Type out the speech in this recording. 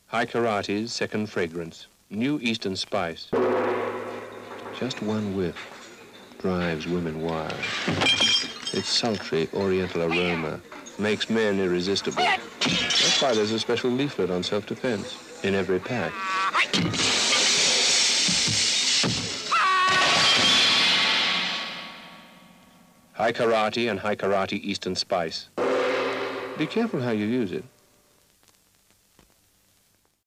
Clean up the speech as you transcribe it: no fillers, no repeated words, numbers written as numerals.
High Karate's second fragrance, new Eastern spice. Just one whiff drives women wild. Its sultry oriental aroma makes men irresistible. That's why there's a special leaflet on self-defense in every pack. High Karate and High Karate Eastern Spice. Be careful how you use it.